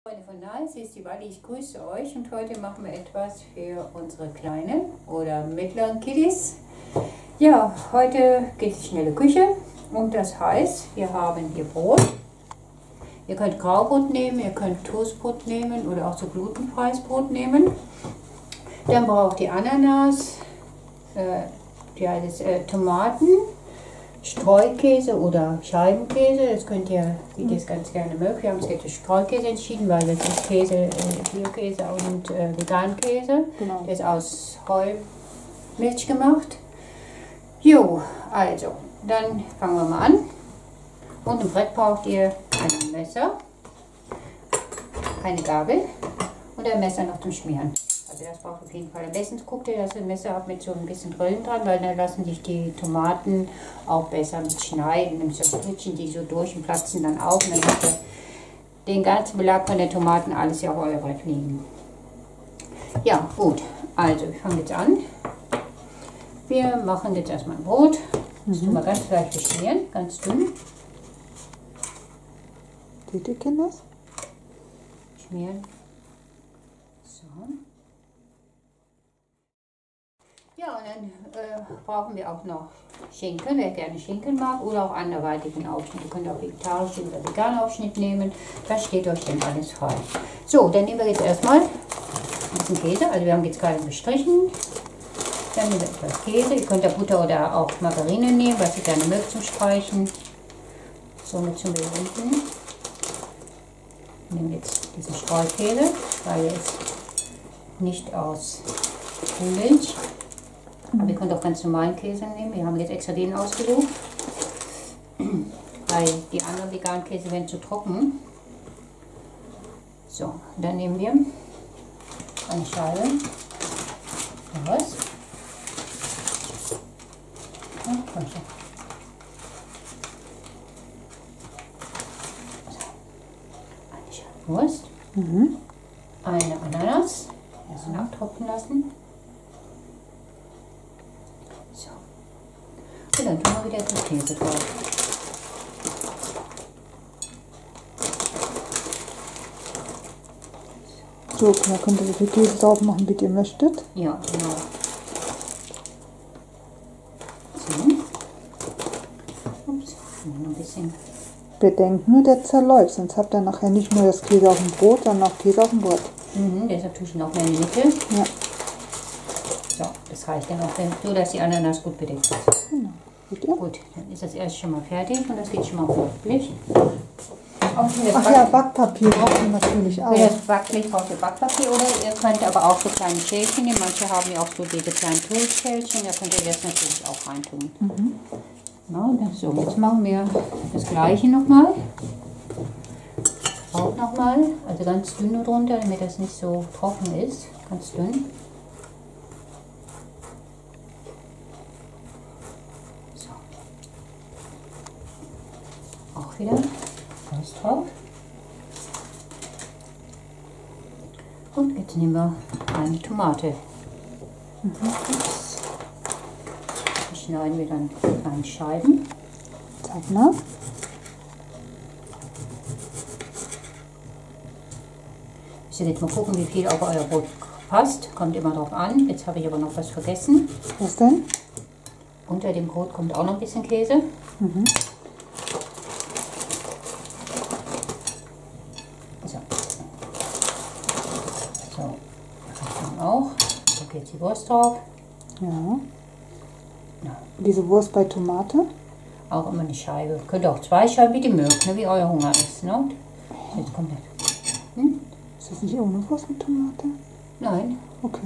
Freunde von Nice, hier ist die Wally, ich grüße euch und heute machen wir etwas für unsere kleinen oder mittleren Kiddies. Ja, heute geht es schnelle Küche und das heißt, wir haben hier Brot. Ihr könnt Graubrot nehmen, ihr könnt Toastbrot nehmen oder auch so glutenfreies Brot nehmen. Dann braucht ihr Ananas, Tomaten, Streukäse oder Scheibenkäse, das könnt ihr, wie ihr es ganz gerne mögt. Wir haben uns jetzt für Streukäse entschieden, weil das ist Käse, Biokäse und Vegankäse. Genau. Der ist aus Heumilch gemacht. Jo, also, dann fangen wir mal an. Und im Brett braucht ihr ein Messer, eine Gabel und ein Messer noch zum Schmieren. Also das braucht auf jeden Fall. Am besten guckt ihr, dass ihr ein Messer habt mit so ein bisschen Drillen dran, weil dann lassen sich die Tomaten auch besser mit schneiden. Nämlich so Stückchen, die so durch und platzen dann auch. Und dann habt ihr den ganzen Belag von den Tomaten alles ja auf euer Brett liegen. Ja, gut. Also, wir fangen jetzt an. Wir machen jetzt erstmal ein Brot. Das tun wir ganz leicht beschmieren, ganz dünn. Seht ihr, Kinder? Schmieren. So. Ja, und dann brauchen wir auch noch Schinken, wer gerne Schinken mag, oder auch anderweitigen Aufschnitt. Ihr könnt auch vegetarischen oder veganen Aufschnitt nehmen, das steht euch dann alles frei. So, dann nehmen wir jetzt erstmal ein bisschen Käse, also wir haben jetzt gerade bestrichen. Dann nehmen wir etwas Käse, ihr könnt da Butter oder auch Margarine nehmen, was ihr gerne mögt zum Streichen. Somit zum Berunden. Wir nehmen jetzt diesen Streukäse, weil er ist nicht aus Kuhmilch. Aber ihr könnt auch ganz normalen Käse nehmen. Wir haben jetzt extra den ausgesucht, weil die anderen veganen Käse werden zu trocken. So, dann nehmen wir eine Scheibe. Was? Eine Scheibe Wurst. Eine Ananas. Das nachtropfen lassen. So. Und dann tun wir wieder etwas Käse drauf. So, da könnt ihr so viel Käse drauf machen, wie ihr möchtet. Ja, genau. So. Ups, noch ein bisschen. Bedenkt nur, der zerläuft, sonst habt ihr nachher nicht nur das Käse auf dem Brot, sondern auch Käse auf dem Brett. Deshalb tue ich noch mehr in die Mitte. Ja. So, das reicht dann auch so, dass die Ananas gut bedeckt ist. Genau. Gut, dann ist das erst schon mal fertig und das geht schon mal auf Blech. Ach ja, Backpapier braucht ihr natürlich auch. Für das Backblech braucht ihr Backpapier oder ihr könnt aber auch so kleine Schälchen nehmen. Manche haben ja auch so diese kleinen Toastschälchen, da könnt ihr das natürlich auch reintun. Genau, so, jetzt machen wir das gleiche nochmal. Auch nochmal, also ganz dünn nur drunter, damit das nicht so trocken ist. Ganz dünn. So. Auch wieder alles drauf. Und jetzt nehmen wir eine Tomate. Die schneiden wir dann in kleine Scheiben. Zeig mal. Jetzt mal gucken, wie viel auf euer Brot passt. Kommt immer drauf an. Jetzt habe ich aber noch was vergessen. Was denn? Unter dem Brot kommt auch noch ein bisschen Käse. So. So. Das kommt auch. Da geht jetzt die Wurst drauf. Ja. Diese Wurst bei Tomate? Auch immer eine Scheibe. Könnt ihr auch zwei Scheiben, wie ihr mögt, ne? Wie euer Hunger ist. Ne? Jetzt kommt das. Ist das nicht ohne Wurst mit Tomate? Nein. Okay.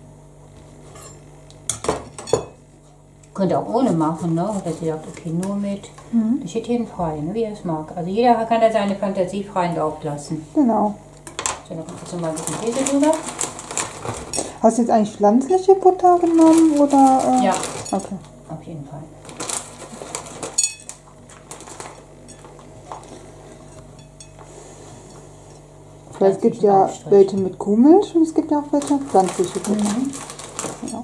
Könnt ihr auch ohne machen, ne? Oder ihr sagt, okay, nur mit. Das steht jedem frei, ne? Wie er es mag. Also jeder kann da seine Fantasie freien Lauf lassen. Genau. So, dann kommt jetzt nochmal ein bisschen Käse drüber. Hast du jetzt eigentlich pflanzliche Butter genommen oder? Ja. Okay. Auf jeden Fall. Weil es gibt ja welche mit Kuhmilch und es gibt ja auch welche pflanzliche Butter. Ja.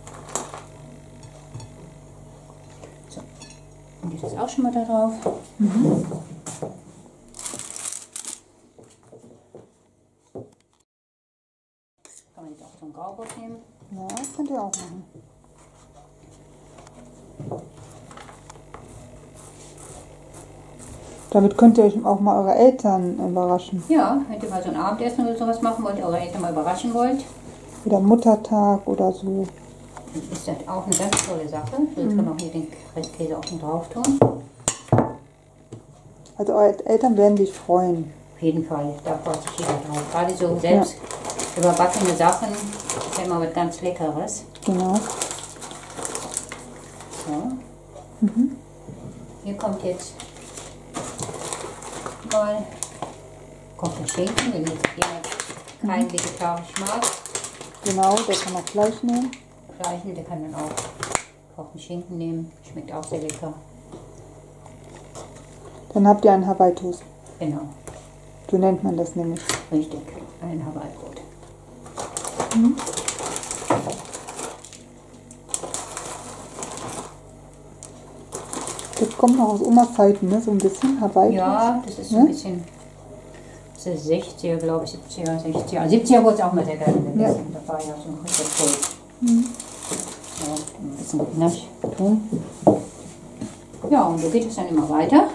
So. Und jetzt ist auch schon mal da drauf. Kann man jetzt auch so einen Graubrot nehmen. Ja, das könnt ihr auch machen. Damit könnt ihr euch auch mal eure Eltern überraschen. Ja, wenn ihr mal so ein Abendessen oder sowas machen wollt, eure Eltern mal überraschen wollt, Oder Muttertag oder so. dann ist das auch eine ganz tolle Sache. Jetzt können wir auch hier den Restkäse auch noch drauf tun. Also eure Eltern werden sich freuen. Auf jeden Fall, da freut sich jeder drauf. Gerade so selbst überbackene Sachen, ist ja immer was ganz Leckeres. Genau. So. Hier kommt jetzt mal der Schinken, wenn jetzt jemand kein vegetarisch mag. Genau, der kann auch Fleisch nehmen. Fleisch, der kann dann auch gekochten Schinken nehmen. Schmeckt auch sehr lecker. Dann habt ihr einen Hawaii-Toast. Genau, So nennt man das nämlich. richtig. Ein Hawaii-Brot. Das kommt noch aus Omas Zeiten, ne? So ein bisschen Hawaii-Toast. Ja, das ist so ein bisschen. Das ist 60er, glaube ich, 70er, 60er. 70er wurde es auch mal sehr gerne gegessen. Ja. Da war ja so ein Rezept. Ja, ein bisschen nasch tun. Ja, und so geht es dann immer weiter.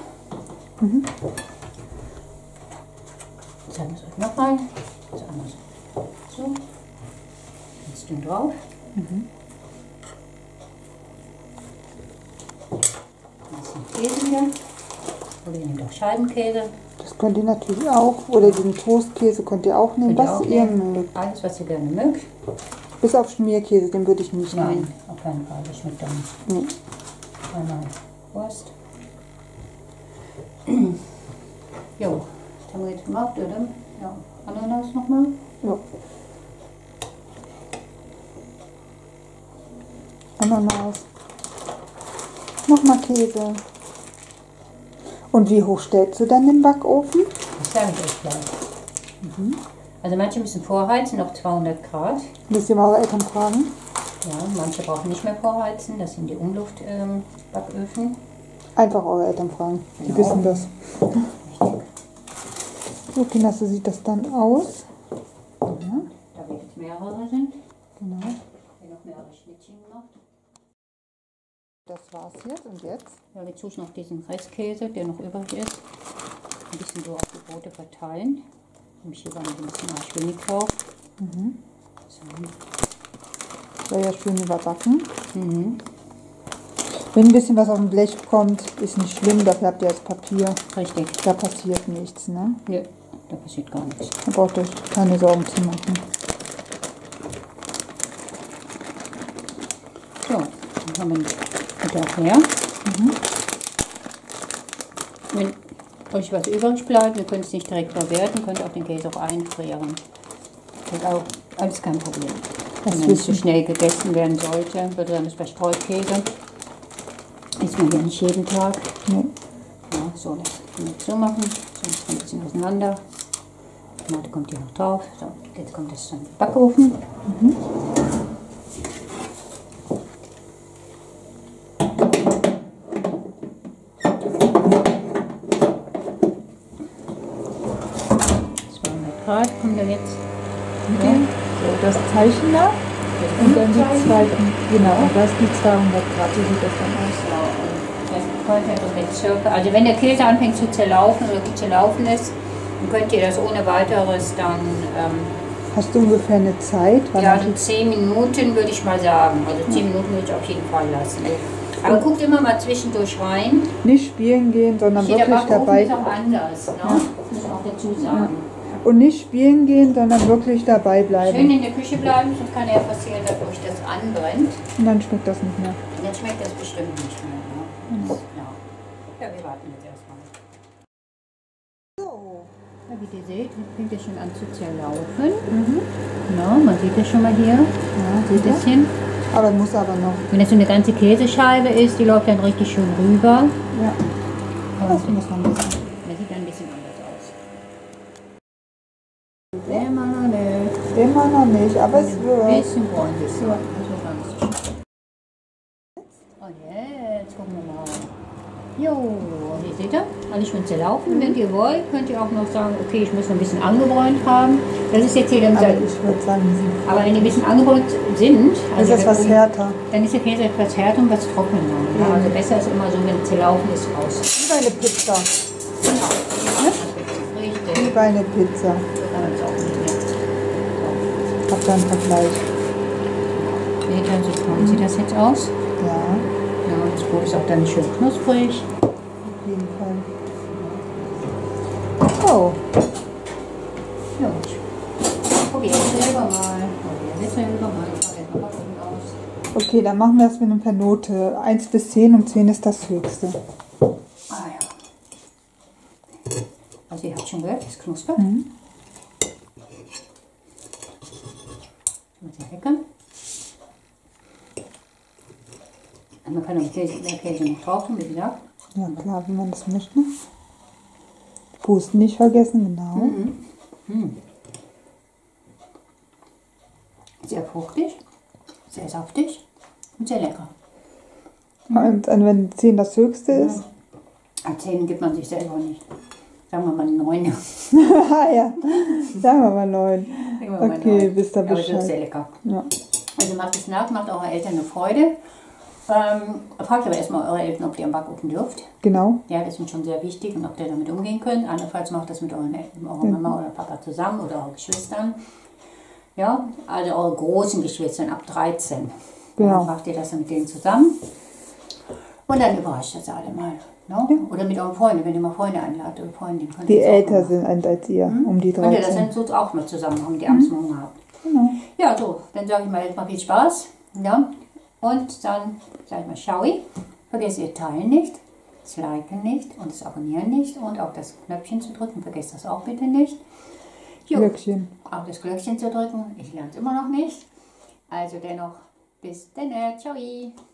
Zeigen wir es euch nochmal. Das einmal so. Jetzt dünn drauf. Ein bisschen Käse hier. Oder ihr nehmt auch Scheibenkäse. Das könnt ihr natürlich auch. Oder den Toastkäse könnt ihr auch nehmen, Könnt ihr was auch ihr nehmen. mögt. Alles, was ihr gerne mögt. Bis auf Schmierkäse, den würde ich nicht Nein, nehmen. auf keinen Fall. Das schmeckt dann nicht. Nee. Einmal Wurst. Jo, das haben wir jetzt gemacht, oder? Ja, Ananas nochmal. Ja. Ananas. Nochmal Käse. Und wie hoch stellst du dann den Backofen? Das sage ich euch gleich. Also manche müssen vorheizen auf 200 Grad. Müsst ihr mal eure Eltern fragen. Ja, manche brauchen nicht mehr vorheizen. Das sind die Umluftbacköfen. Einfach eure Eltern fragen. Die Genau. wissen das. So, Kinder, so sieht das dann aus. Ja, Da wir jetzt mehrere sind. genau. Hier noch mehrere Schnittchen gemacht. Das war's jetzt. Und jetzt? Ja, jetzt tue ich noch diesen Restkäse, der noch übrig ist. Ein bisschen so auf die Brote verteilen. Nämlich hier war noch ein bisschen Marschwinnig drauf. So. Soll ja schön überbacken. Wenn ein bisschen was auf dem Blech kommt, ist nicht schlimm. Dafür habt ihr das Papier. Richtig. Da passiert nichts, ne? Nö, da passiert gar nichts. Da braucht ihr euch keine Sorgen zu machen. So, dann haben wir den Butter auch leer. Wenn euch was übrig bleibt, ihr könnt es nicht direkt verwerten, könnt auch den Käse auch einfrieren. Das ist auch alles kein Problem. Das Wenn es zu wissen. schnell gegessen werden sollte, besonders bei Streukäse, isst man ja nicht jeden Tag. Nee. Ja, so, das können wir jetzt so machen. So, jetzt ein bisschen auseinander. Tomate kommt hier noch drauf. So, jetzt kommt das zum Backofen. Grad kommt er jetzt. Ja. So, das Zeichen da. Und dann die zweiten. Genau, das ist die 200 Grad. So sieht das dann aus. Also wenn der Käse anfängt zu zerlaufen oder gut zu laufen ist, dann könnt ihr das ohne weiteres dann, Hast du ungefähr eine Zeit? ja, in 10 Minuten würde ich mal sagen. Also 10 Minuten würde ich auf jeden Fall lassen. Aber guckt immer mal zwischendurch rein. Nicht spielen gehen, sondern Jeder wirklich Backofen dabei. ist auch anders, ne? Muss ich auch dazu sagen. Und nicht spielen gehen, sondern wirklich dabei Schön bleiben. in der Küche bleiben, sonst kann ja passieren, dass euch das anbrennt. Und dann schmeckt das nicht mehr. Und dann schmeckt das bestimmt nicht mehr. Ne? Ja, wir warten jetzt erstmal. So. Ja, wie ihr seht, fängt es schon an zu zerlaufen. Ja, man sieht das schon mal hier. Ja, Ein seht ihr? bisschen. Aber muss aber noch. Wenn das so eine ganze Käsescheibe ist, die läuft dann richtig schön rüber. Ja, Aber das muss noch ein bisschen. das sieht dann ein bisschen anders aus. Immer noch nicht. Immer noch nicht, aber es Ein wird. bisschen bräunlich. So. Ja. Das wird ganz schön. Und jetzt gucken wir mal. Jo, hier seht ihr, Also schon zerlaufen. Wenn ihr wollt, könnt ihr auch noch sagen, okay, ich muss noch ein bisschen angebräunt haben. Das ist jetzt hier dann Aber ich würde sagen, sie. aber wenn die ein bisschen angebräunt sind, Ist das was härter? dann ist der Käse etwas härter und was trockener. Ja. Also besser ist immer so, wenn es zerlaufen ist, raus. Wie bei einer Pizza. Genau. Ne? Richtig. Wie bei einer Pizza. So kann man es auch nicht mehr. Habt ihr einen Vergleich? Später, so toll sieht das jetzt aus. Ja, Ja, und das Brot ist auch dann schön knusprig. auf jeden Fall. Oh, Ja, probier es selber mal. Probier es selber mal. Ich mache jetzt mal Backen aus. okay, dann machen wir das mit einer Note 1 bis 10 und 10 ist das höchste. Ah ja. Also ihr habt schon gehört, es knuspert. Mhm. Sehr lecker. Und man kann auch mehr Käse noch drauf tun, wie gesagt. Ja klar, wenn man das möchte. Pusten nicht vergessen, genau. Sehr fruchtig, sehr saftig und sehr lecker. Und wenn 10 das höchste ist. Erzählen gibt man sich selber nicht. Sagen wir mal 9. Ah ja, sagen wir mal 9. Okay, wisst ihr Aber es ist sehr Bescheid. lecker. Ja. Also macht es nach, macht euren Eltern eine Freude. Fragt aber erstmal eure Eltern, ob ihr am Backofen dürft. Genau. Ja, das ist schon sehr wichtig und ob ihr damit umgehen könnt. Andernfalls macht das mit euren Eltern, eurer Mama oder Papa zusammen oder euren Geschwistern. Ja, also eure großen Geschwister ab 13. Genau. Dann macht ihr das dann mit denen zusammen. Und dann überrascht das alle mal. Ne? Ja. Oder mit euren Freunden, wenn ihr mal Freunde einladet oder Freundinnen. Die älter sind als ihr, um die Könnt ihr das 13. dann so auch noch zusammen machen, die abends Hunger habt. Genau. Ja, so, dann sage ich mal jetzt mal viel Spaß. Ja? Und dann sage ich mal Schaui. Vergesst ihr Teilen nicht, das Liken nicht und das Abonnieren nicht und auch das Knöpfchen zu drücken. Vergesst das auch bitte nicht. Jo, Glöckchen. auch das Glöckchen zu drücken. Ich lerne es immer noch nicht. Also dennoch, bis dann. Ciao.